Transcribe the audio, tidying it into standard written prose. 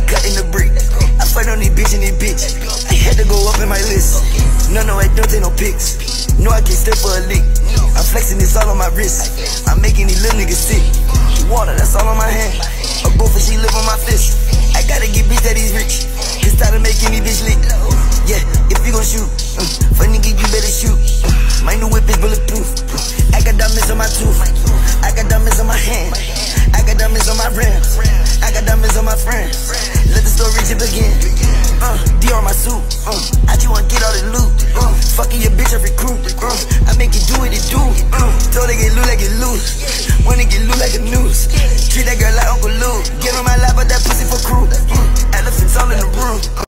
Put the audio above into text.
cutting the brick. I fight on these bitch and these bitch. I had to go up in my list. No, I don't take no pics. No, I can't step for a lick. I'm flexing this all on my wrist. I'm making these little niggas sick. Water, that's all on my hand. A gopher, she live on my fist. I gotta get bitch that he's rich. It's time to make any bitch lit. Yeah, if you gon' shoot, for nigga, you better shoot. My new whip is bulletproof. I got diamonds on my tooth. I got diamonds on my hand. I got diamonds on my rims. I got diamonds on my friends. Let the story tip again. D on my suit. I just wanna get all the loot. Fucking your bitch, I recruit. I make it do what it do. Told her get loot like it loose. Wanna get loot like a noose. Treat that girl like Uncle Lou. Get on my lap, but that pussy for crew. Elephants all in the room.